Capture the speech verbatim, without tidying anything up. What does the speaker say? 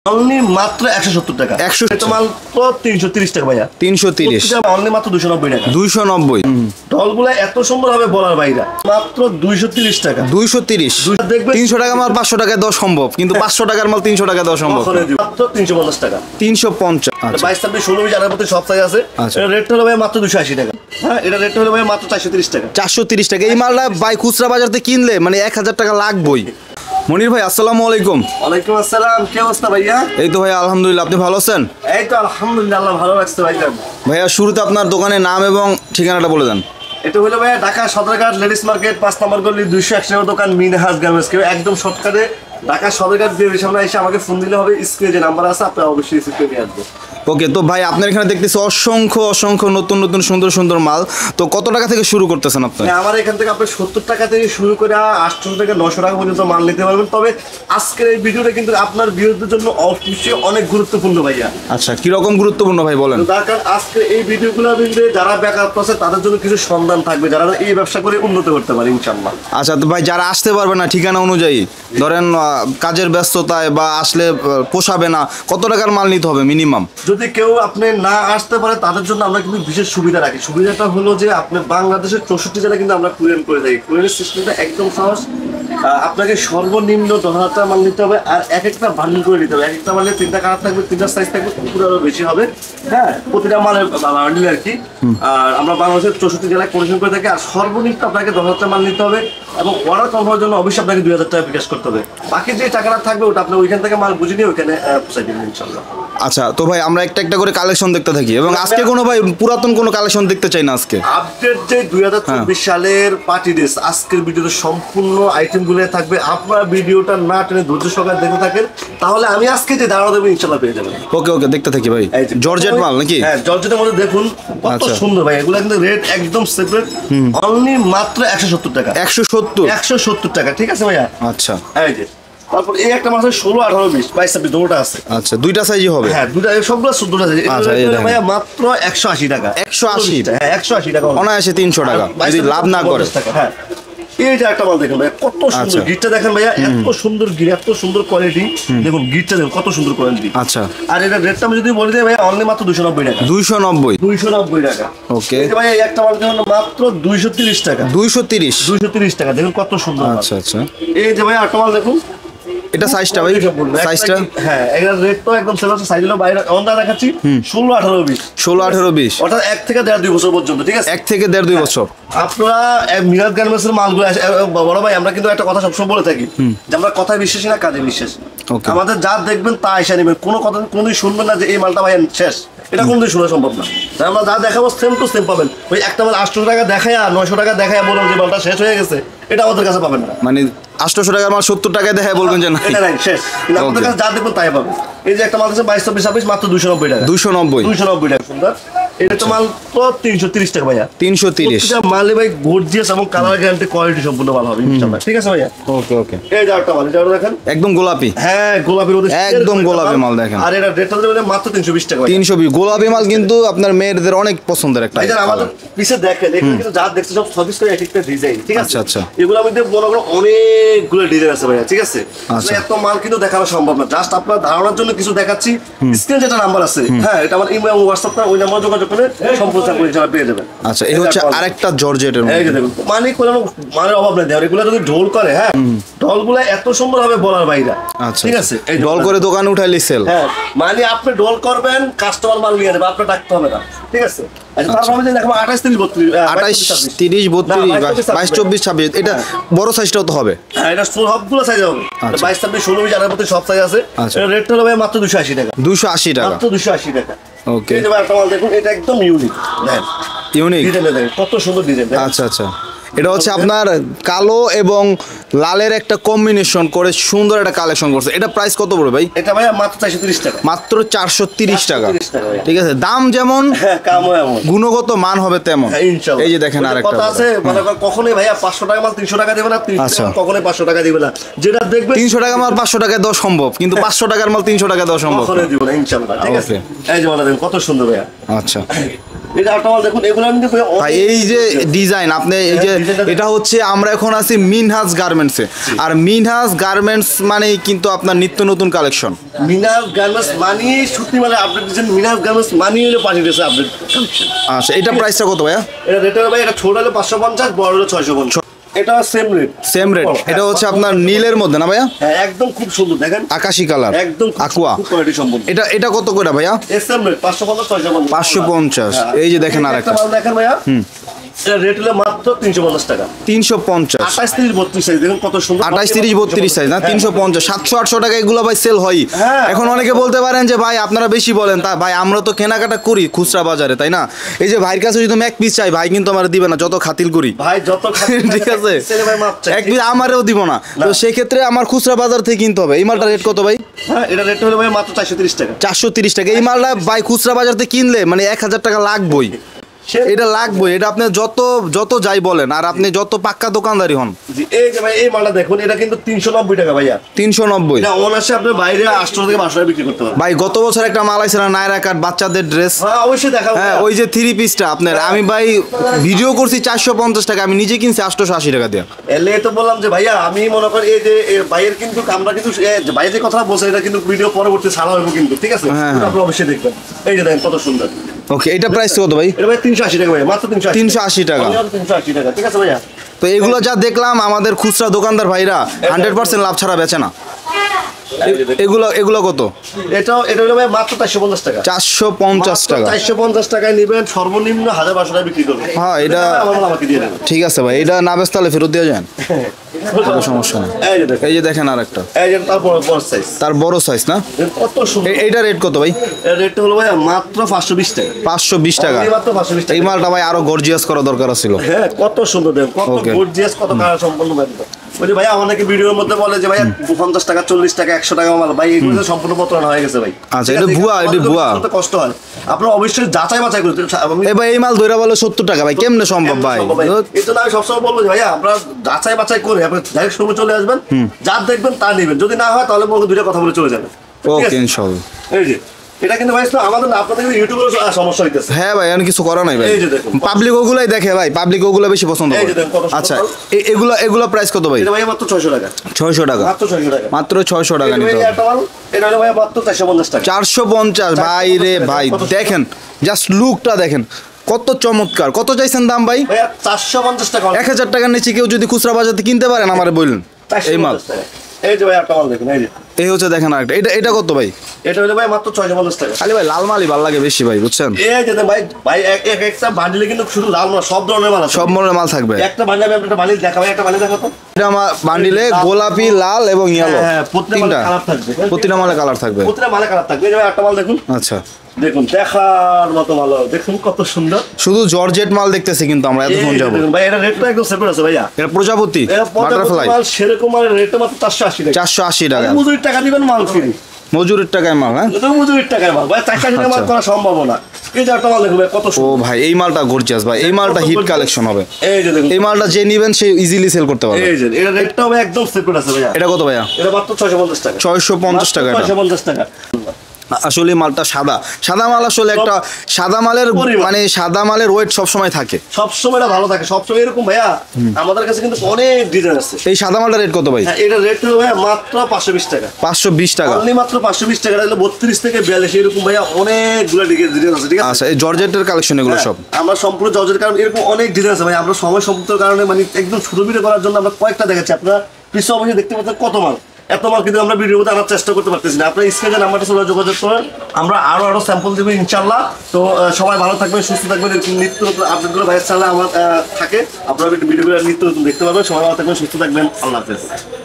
Only মাত্র একশো সত্তর টাকা। একশো মাল তো তিনশো তিরিশ টাকা ভাইয়া। তিনশো তিরিশ অনলি মাত্র দুশো নব্বই টাকা। দুইশো নব্বই ডলগুলো এত সুন্দর হবে বলার বাইরে। মাত্র দুইশো তিরিশ টাকা। দুইশো তিরিশ দেখবে তিনশো টাকা মাল পাঁচশো টাকায় দেওয়া সম্ভব, কিন্তু পাঁচশো টাকার মাল তিনশো টাকা দেওয়া সম্ভব। মাত্র তিনশো পঞ্চাশ টাকা। তিনশো পঞ্চাশ বাইশ ছাব্বিশ ষোলো বিশ আঠারো সব সাইজ আছে। রেটটা হলো ভাই মাত্র দুশো আশি টাকা। হ্যাঁ, এটা রেটটা হলো ভাই মাত্র চারশো তিরিশ টাকা। চারশো তিরিশ টাকা এই মালটা ভাই খুচরা বাজারতে কিনলে মানে এক হাজার টাকা লাগবেই। মনির ভাই আসসালামু আলাইকুম। ওয়ালাইকুম আসসালাম। কি অবস্থা ভাইয়া? এই তো ভাই আলহামদুলিল্লাহ, আপনি ভালো আছেন? এই তো আলহামদুলিল্লাহ, আল্লাহ ভালো রাখছে ভাইয়া। ভাইয়া শুরুতে আপনার দোকানের নাম এবং ঠিকানাটা বলে দেন। এটা হলো ভাইয়া ঢাকা সদরঘাট লেডিস মার্কেট পাঁচ নম্বর গলি দুইশো একশো নম্বর দোকান মিনহাজ গার্মেন্টস। কেউ একদম শর্টকাটে ঢাকা সদরঘাট দিয়ে সামনে এসে আমাকে ফোন দিলে হবে। স্ক্রিনে যে নাম্বার আছে আপনি অবশ্যই রিসিভ করে নিয়ে আসবেন। ওকে, তো ভাই আপনার এখানে দেখতেছি অসংখ্য অসংখ্য নতুন নতুন সুন্দর সুন্দর মাল। তো কত টাকা থেকে শুরু করতেছেন আপনি? আমার এখান থেকে আপনি সত্তর টাকা থেকে শুরু করে আটশো থেকে নশো টাকা পর্যন্ত মাল নিতে পারবেন। তবে আজকের এই ভিডিওটা কিন্তু আপনার বিরোধীদের জন্য অবশ্যই অনেক গুরুত্বপূর্ণ ভাইয়া। আচ্ছা, কিরকম গুরুত্বপূর্ণ ভাই বলেন। তার কারণ আজকের এই ভিডিওগুলো যারা বেকারত্ব আছে তাদের জন্য কিছু সন্ধান থাকবে, যারা এই ব্যবসা করে উন্নত করতে পারে ইনশাআল্লাহ। আচ্ছা, তো ভাই যারা আসতে পারবে না ঠিকানা অনুযায়ী, ধরেন কাজের ব্যস্ততায় বা আসলে পোষাবে না, কত টাকার মাল নিতে হবে মিনিমাম? যদি কেউ আপনি না আসতে পারে তাদের জন্য আমরা কিন্তু বিশেষ সুবিধা রাখি। সুবিধাটা হলো যে আপনি বাংলাদেশের চৌষট্টি জেলা কিন্তু আমরা কুরিয়ার করে থাকি। কুরিয়ারের সিস্টেমটা একদম সহজ। আপনাকে সর্বনিম্ন দশ হাজার টাকা মাল নিতে হবে, আর এক একটা বান্ডিল করে নিতে হবে। এক একটা মালে তিনটা কালার থাকবে, তিনটা সাইজ থাকবে, পুরো আরো বেশি হবে। হ্যাঁ, প্রতিটা মালের বান্ডিল আর কি। আর আমরা বাংলাদেশের চৌষট্টি জেলায় কন্ডিশন করে থাকি। আর সর্বনিম্ন আপনাকে দশ হাজার টাকা মাল নিতে হবে এবং অর্ডার কনফার্মের জন্য অবশ্যই আপনাকে দুই হাজার টাকা বিকাশ করতে হবে। বাকি যে টাকাটা থাকবে ওটা আপনি ওইখান থেকে মাল বুঝে নিয়ে ওইখানে পৌঁছাই দেবেন ইনশাআল্লাহ। আচ্ছা, তো ভাই আমরা একটা একটা করে কালেকশন দেখতে থাকি এবং আজকে কোনো ভাই পুরাতন কোনো কালেকশন দেখতে চাই না। আজকে আপডেট যে দুই হাজার চব্বিশ সালের পার্টি ড্রেস আজকের ভিডিওতে সম্পূর্ণ আইটেমগুলো থাকবে। আপনারা ভিডিওটা না টেনে ধৈর্য সহকারে দেখতে থাকেন, তাহলে আমি আজকে যে ধারণা দেবো ইনশাআল্লাহ পেয়ে যাবেন। ওকে ওকে, দেখতে থাকি ভাই। জর্জেট মাল নাকি? হ্যাঁ, জর্জেটের মধ্যে দেখুন কত সুন্দর ভাই। এগুলো কিন্তু রেট একদম সেপারেট। অনলি মাত্র একশো সত্তর টাকা। একশো সত্তর একশো সত্তর টাকা, ঠিক আছে ভাইয়া? আচ্ছা, এই যে তারপর এই একটা মাসে ষোলো আঠারো বিশ বাইশ ছাব্বিশ দুটোটা আছে। আচ্ছা, দুইটা সাইজই হবে? হ্যাঁ, দুটা সবগুলো দুটা সাইজ। ভাইয়া মাত্র একশো আশি টাকা। একশো আশি? হ্যাঁ, একশো আশি টাকা অনায়াসে তিনশো টাকা যদি লাভ না করে। হ্যাঁ, এই যে একটা মাল দেখেন ভাইয়া কত সুন্দর গিটটা দেখেন ভাইয়া, এত সুন্দর গিট, এত সুন্দর কোয়ালিটি। দেখুন গিটটা দেখুন কত সুন্দর কোয়ালিটি। আচ্ছা, আর এটা রেটটা আমি যদি বলে দিই ভাইয়া অনলি মাত্র দুশো নব্বই টাকা। দুইশো নব্বই দুইশো নব্বই টাকা। ওকে ভাইয়া এই একটা মাল দেখুন মাত্র দুইশো তিরিশ টাকা। দুইশো তিরিশ দুইশো তিরিশ টাকা দেখুন কত সুন্দর। আচ্ছা আচ্ছা, এই যে ভাইয়া একটা মাল দেখুন, এটা সাইজটা ভাই সাইজটা হ্যাঁ এটার রেট তো একদম সেল আছে। সাইজ হলো বাইরে অনটা দেখাচ্ছি ষোলো আঠারো বিশ ষোলো আঠারো বিশ অর্থাৎ এক থেকে দেড় দুই বছর পর্যন্ত, ঠিক আছে? এক থেকে দেড় দুই বছর। আপনারা মিরাজ গার্মেন্টসের মালগুলো বড় ভাই আমরা কিন্তু একটা কথা সবসময় বলে থাকি যে আমরা কথায় বিশ্বাসী না কাজে বিশ্বাসী। আমাদের যা দেখবেন তা এসে নেবেন, কোনো কথা কোনোদিন শুনবেন না যে এই মালটা ভাই শেষ, এটা কোনোদিন শোনা সম্ভব না। আমরা যা দেখাবো সেম টু সেম পাবেন। ওই একটা মাল আটশো টাকা দেখায় আর নয়শো টাকা দেখায় বলুন যে মালটা শেষ হয়ে গেছে, এটা আমাদের কাছে পাবেন না। মানে আটশো টাকার মাল সত্তর টাকায় দেখায় বলবেন যে না এটা নাই শেষ, কিন্তু আমাদের কাছে যা দেখবেন তাই পাবেন। এই যে একটা মাল আছে বাইশ চব্বিশ ছাব্বিশ মাত্র দুশো নব্বই টাকা। দুশো নব্বই দুশো নব্বই টাকা সুন্দর। এটা তো মাল তো তিনশো তিরিশ টাকা ভাইয়া। তিনশো তিরিশ মালে ভাই গর্জিয়াস এবং কালার গ্যারান্টি কোয়ালিটি সম্পূর্ণ ভালো হবে ইনশাআল্লাহ, ঠিক আছে ভাইয়া? ওকে ওকে। এই যে একটা মাল, এটা দেখেন একদম গোলাপি। হ্যাঁ, গোলাপির মধ্যে একদম গোলাপি মাল দেখেন। আর এটা রেটটা দেবেন মাত্র তিনশো বিশ টাকা। তিনশো বিশ গোলাপি মাল কিন্তু আপনার মেয়েদের অনেক পছন্দের একটা। এটা আমাদের পিছে দেখেন, এখানে কিন্তু যা দেখছেন সব সার্ভিস করে এক একটা ডিজাইন, ঠিক আছে? আচ্ছা আচ্ছা, এগুলোর মধ্যে বড় বড় অনেকগুলো ডিজাইন আছে ভাইয়া, ঠিক আছে? এত মাল কিন্তু দেখানো সম্ভব না, জাস্ট আপনার ধারণার জন্য কিছু দেখাচ্ছি। স্ক্রিনে যেটা নাম্বার আছে, হ্যাঁ এটা আমার ইমেল এবং হোয়াটসঅ্যাপ, ওই নাম্বারে যোগাযোগ করে সম্পূর্ণ পেয়ে যাবেন। আচ্ছা, এই হচ্ছে আরেকটা জর্জেটের মধ্যে। এই যে দেখুন মানে কোনো মানের অভাব নেই। এগুলো যদি ঢোল করে, হ্যাঁ ঢোলগুলো এত সুন্দর হবে বলার বাইরে। আচ্ছা, ঠিক আছে? এই ঢোল করে দোকানে উঠাইলে সেল। হ্যাঁ, মানে আপনি ঢোল করবেন, কাস্টমার মাল নিয়ে যাবে, আপনার ডাকতে হবে না, ঠিক আছে? আচ্ছা, তারপর আমি দেখো আঠাশ তিরিশ বত্রিশ আঠাশ তিরিশ বত্রিশ বাইশ চব্বিশ ছাব্বিশ, এটা বড় সাইজটাও তো হবে। হ্যাঁ, এটা সবগুলো সাইজ হবে। বাইশ ছাব্বিশ ষোলো বিশ আঠারো সব সাইজ আছে। রেটটা হবে মাত্র দুশো আশি টাকা। দুশো আশি টাকা, মাত্র দুশো আশি টাকা। ওকে। এই যে একটা মাল দেখুন, এটা একদম ইউনিক, দেখেন ইউনিক ডিজাইন দেখেন কত সুন্দর ডিজাইন। আচ্ছা আচ্ছা, এটা হচ্ছে আপনার কালো এবং লালের একটা কম্বিনেশন করে সুন্দর একটা কালেকশন করছে। এটা প্রাইস কত পড়বে ভাই? এটা ভাই মাত্র চারশো তিরিশ টাকা। মাত্র চারশো তিরিশ টাকা, ঠিক আছে? দাম যেমন গুণগত মান হবে তেমন। এই যে দেখেন আরেকটা কথা আছে, মানে কখনোই ভাইয়া পাঁচশো টাকা মাল তিনশো টাকা দিবে না, কখনোই পাঁচশো টাকা দিবে না। যেটা দেখবে তিনশো টাকা মাল পাঁচশো টাকায় দেওয়া সম্ভব, কিন্তু পাঁচশো টাকার মাল তিনশো টাকা দেওয়া সম্ভব কখনোই দিব না ইনশাআল্লাহ, ঠিক আছে? এই যে মালটা দেখুন কত সুন্দর ভাইয়া। আচ্ছা, এটা আরেকটা মাল দেখুন, এগুলো কিন্তু ভাই এই যে ডিজাইন আপনি এই যে এটা হচ্ছে আমরা এখন আছি মিনহাজ গার্মেন্টসে, আর মিনহাজ গার্মেন্টস মানে কিন্তু আপনার নিত্য নতুন কালেকশন। মিনহাজ গার্মেন্টস মানে সত্যি মানে আপডেট দিচ্ছেন, মিনহাজ গার্মেন্টস মানে হলো পাঠিয়ে দিয়েছে আপডেট কালেকশন। আচ্ছা এটা প্রাইসটা কত ভাইয়া? এটা রেট হলো ভাই, এটা ছোট হলো পাঁচশো পঞ্চাশ, বড় হলো ছয়শো পঞ্চাশ। এটা সেম রেট, সেম রেট। এটা হচ্ছে আপনার নীলের মধ্যে না ভাইয়া? হ্যাঁ একদম খুব সুন্দর, দেখেন আকাশি কালার, একদম aqua কোয়ালিটি সম্পূর্ণ। এটা এটা কত করে ভাইয়া? সেম রেট পাঁচশো পঞ্চাশ, ছয়শো পঞ্চাশ, পাঁচশো পঞ্চাশ। এই যে দেখেন আরেকটা মাল দেখেন ভাইয়া, এটা রেট হলো মাত্র তিনশো পঞ্চাশ টাকা। তিনশো পঞ্চাশ, আঠাশ তিরিশ বত্রিশ সাইজ, দেখুন কত সুন্দর। আঠাশ তিরিশ বত্রিশ সাইজ না, তিনশো পঞ্চাশ। সাতশো আটশো টাকা এগুলো ভাই সেল হয়। হ্যাঁ। এখন অনেকে বলতে পারেন যে ভাই আপনারা বেশি বলেন, তা ভাই আমরা তো কেনাকাটা করি খুচরা বাজারে, তাই না? এই যে ভাইয়ের কাছে যদি আমি এক পিস চাই, ভাই কিন্তু আমার দিবে না, যত খাতিল করি ভাই যত ঠিক আছে, ভাই মাপ চাই, এক পিস আমারও দিব না। তো সেই ক্ষেত্রে আমার খুচরা বাজার থেকে কিনতে হবে। এই মালটা রেট কত ভাই? হ্যাঁ এটা রেট হলো ভাই মাত্র চারশো তিরিশ টাকা। চারশো তিরিশ টাকা। এই মালটা ভাই খুচরা বাজার থেকে কিনলে মানে এক হাজার টাকা লাগবেই, এটা লাগবে। এটা আপনি যত যত যাই বলেন, আর আপনি যত পাক্কা দোকানদারি হন। এই যে ভাই এই মালটা দেখুন, এটা কিন্তু তিনশো নব্বই টাকা ভাইয়া। তিনশো নব্বই। এটা অনায়াসে আপনি বাইরে আটশো থেকে পাঁচশো টাকা বিক্রি করতে পারবেন। ভাই গত বছর একটা মাল আইছিল নায়রা কাট বাচ্চাদের ড্রেস, হ্যাঁ অবশ্যই দেখাবো। হ্যাঁ ওই যে থ্রি পিসটা আপনার আমি ভাই ভিডিও করছি চারশো পঞ্চাশ টাকা, আমি নিজে কিনছি আটশোশো আশি টাকা দিয়ে। এলে তো বললাম যে ভাইয়া আমি মনে করি এই যে ভাইয়ের কিন্তু আমরা কিন্তু ভাইয়ের যে কথা বলছে এটা কিন্তু ভিডিও পরবর্তী ছাড়া হবে কিন্তু, ঠিক আছে? আপনি অবশ্যই দেখবেন। এই যে দেখেন কত সুন্দর। ওকে এটা প্রাইস কত ভাই? এটা ভাই তিনশো আশি টাকা ভাই, মাত্র তিনশো তিনশো আশি টাকা। তিনশো আশি টাকা, ঠিক আছে ভাইয়া? তো এগুলো যা দেখলাম আমাদের খুচরা দোকানদার ভাইরা হান্ড্রেড পার্সেন্ট লাভ ছাড়া বেচে না। এগুলো এগুলো কত? এটাও এটা হলো ভাই মাত্র চারশো পঞ্চাশ টাকা। চারশো পঞ্চাশ টাকা। চারশো পঞ্চাশ টাকায় নেবেন, সর্বনিম্ন হাজার পাঁচশো টাকা বিক্রি করবেন। হ্যাঁ এটা আমাকে দিয়ে দেবেন। ঠিক আছে ভাই, এটা না বেচতে হলে ফেরত দিয়ে যান, কোনো সমস্যা নেই। এই যে দেখেন আরেকটা, এই যে তার বড় বড় সাইজ, তার বড় সাইজ না? কত সুন্দর। এইটা রেট কত ভাই? এর রেট হলো ভাই মাত্র পাঁচশো বিশ টাকা। পাঁচশো বিশ টাকা। মাত্র পাঁচশো বিশ টাকা। এই মালটা ভাই আরো গর্জিয়াস করা দরকার ছিল। হ্যাঁ কত সুন্দর দেখেন, কত গর্জিয়াস, কত কালার সম্পন্ন ভাই। ওই যে ভাইয়া অনেকে ভিডিওর মধ্যে বলে যে ভাইয়া পঞ্চাশ টাকা, চল্লিশ টাকা, একশো টাকা মাল, ভাই এগুলো সম্পূর্ণ প্রতারণা হয়ে গেছে ভাই। আচ্ছা এটা ভুয়া, এটা ভুয়া, কষ্ট হয়। আপনারা অবশ্যই যাচাই বাছাই করতে। এই ভাই এই মাল ধরে বলে সত্তর টাকা, ভাই কেমনে সম্ভব ভাই? এই জন্য আমি সবসময় বলবো যে ভাইয়া আপনারা যাচাই বাছাই করে আপনি ডাইরেক্ট শোরুমে চলে আসবেন, যা দেখবেন তা নেবেন, যদি না হয় তাহলে বলবো দুইটা কথা বলে চলে যাবেন। ওকে ইনশাআল্লাহ। এই যে এটা কিন্তু ভাই আমাদের না, আপনাদের ইউটিউবের সমস্যা হইতেছে। হ্যাঁ ভাই এখন কিছু করা নাই ভাই, পাবলিক ওগুলাই দেখে ভাই, পাবলিক ওগুলো বেশি পছন্দ করে। আচ্ছা এগুলো এগুলো প্রাইস কত ভাই? এটা ভাই মাত্র ছয়শো টাকা। ছয়শো টাকা, মাত্র ছয়শো টাকা, মাত্র ছয়শো টাকা নিতে হবে। এটা হলো ভাই মাত্র চারশো পঞ্চাশ টাকা। চারশো পঞ্চাশ ভাই রে ভাই, দেখেন জাস্ট লুকটা দেখেন কত চমৎকার। কত চাইছেন দাম ভাই? চারশো পঞ্চাশ টাকা। এক হাজার টাকার নিচে কেউ যদি খুচরা বাজারে কিনতে পারেন আমারে বললেন এই মাল। এই যে ভাই একটা মাল দেখুন, এই যে এই হচ্ছে দেখেন আরেকটা, এটা এটা কত ভাই? এটা হলো ভাই মাত্র ছয়শো পঞ্চাশ টাকা। খালি ভাই লাল মালই ভালো লাগে বেশি ভাই, বুঝছেন? এই যে ভাই ভাই এক একটা বান্ডিলে কিন্তু শুধু লাল না, সব ধরনের মাল আছে, সব ধরনের মাল থাকবে। একটা বান্ডিলে আমি একটা বান্ডিল দেখাবো, একটা বান্ডিল দেখাবো। এটা আমার বান্ডিলে গোলাপি, লাল এবং ইয়েলো, হ্যাঁ প্রত্যেকটা কালার থাকবে, প্রতিটা মালে কালার থাকবে, প্রতিটা মালে কালার থাকবে। এই যে একটা মাল দেখুন, আচ্ছা দেখুন দেখার মতো ভালো, দেখুন কত সুন্দর। শুধু জর্জেট মাল দেখতেছি কিন্তু আমরা এতক্ষণ যাব ভাই। এটা রেটটা একদম সেপারেট আছে ভাইয়া। এটা প্রজাপতি বাটারফ্লাই মাল, সেরকম মালের রেটটা মাত্র চারশো আশি টাকা। চারশো আশি টাকা। মজুরির টাকা দিবেন, মাল ফ্রি। মজুরির টাকায় মাল? হ্যাঁ এটা মজুরির টাকায় মাল ভাই, চারশো আশি টাকা মাল করা সম্ভব না। এই যে একটা মাল দেখুন কত ও ভাই, এই মালটা গর্জিয়াস ভাই, এই মালটা হিট কালেকশন হবে। এই যে দেখুন, এই মালটা যে নিবেন সে ইজিলি সেল করতে পারবে। এই যে এটা রেটটা হবে একদম সেপারেট আছে ভাইয়া। এটা কত ভাইয়া? এটা মাত্র ছয়শো পঞ্চাশ টাকা। ছয়শো পঞ্চাশ টাকা। ছয়শো পঞ্চাশ টাকা। আসলে মালটা সাদা সাদা মাল, আসলে একটা সাদা মালের মানে সাদা মালের ওয়েট সবসময় থাকে, সবসময় ভালো থাকে, সবসময় এরকম ভাইয়া। আমাদের কাছে কিন্তু অনেক ডিজাইন আছে। এই সাদা মালটার রেট কত ভাই? এটা রেট হলো ভাইয়া মাত্র পাঁচশো বিশ টাকা। পাঁচশো বিশ টাকা, অনলি মাত্র পাঁচশো বিশ টাকা। হলো বত্রিশ থেকে বিয়াল্লিশ এরকম ভাইয়া অনেকগুলো ডিজাইন আছে, ঠিক আছে? আচ্ছা এই জর্জেটের কালেকশন এগুলো সব আমরা সম্পূর্ণ জর্জের কারণ এরকম অনেক ডিজাইন আছে ভাই। আমরা সময় সম্পূর্ণ কারণে মানে একদম ছোট ভিডিও করার জন্য আমরা কয়েকটা দেখাচ্ছি। আপনারা পিছনে অবশ্যই দেখতে পাচ্ছেন কত মাল, এত মাল কিন্তু আমরা ভিডিওতে আনার চেষ্টা করতে পারতেছি না। আপনার স্ক্রিনে নাম্বারটা সবাই যোগাযোগ করেন, আমরা আরো আরো স্যাম্পল দেবো ইনশাল্লাহ। তো সবাই ভালো থাকবেন, সুস্থ থাকবেন, নিত্য নতুন আপডেটগুলো ভাইয়ের চ্যানেলে আমার থাকে, আপনারা ভিডিওগুলো নিত্য নতুন দেখতে পাবেন। সবাই ভালো থাকবেন, সুস্থ থাকবেন, আল্লাহ হাফেজ।